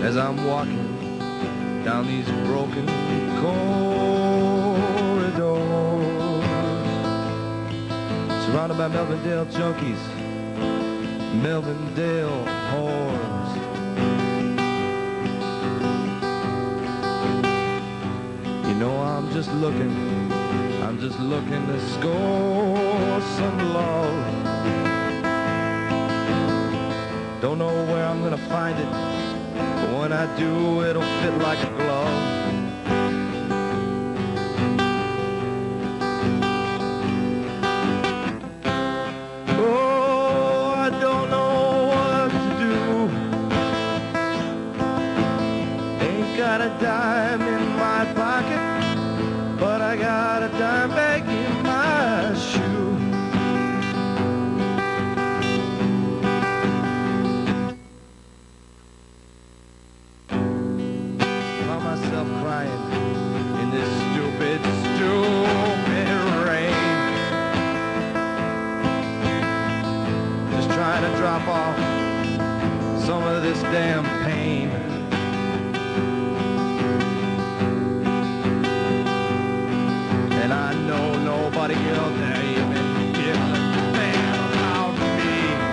as I'm walking down these broken corridors, surrounded by Melvindale junkies, Melvindale whores. You know, I'm just looking to score some love. Don't know where I'm gonna find it, but when I do, it'll fit like a glove. Oh, I don't know what to do. Ain't got a dime in my pocket, but I got a dime bag in my shoe. Found myself crying in this stupid, stupid rain, just trying to drop off some of this damn pain. And I know nobody out there even gives a damn about me.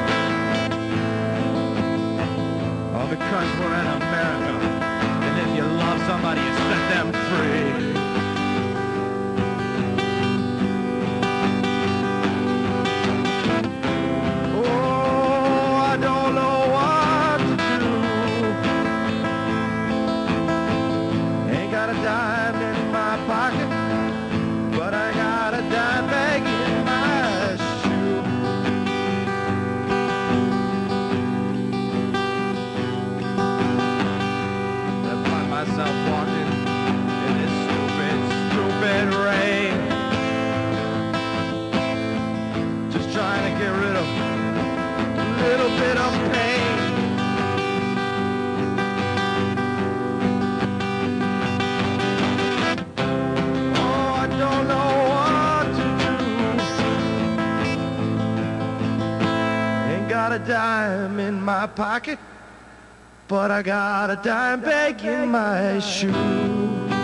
All because we're in America, and if you love somebody, you set them free. Oh, I don't know what to do. Ain't got a dime in my pocket, but I got a dime bag in my shoe. I find myself walking in this stupid, stupid rain, just trying to get rid of a little bit of pain. Got a dime in my pocket, but I got a dime bag in my shoe.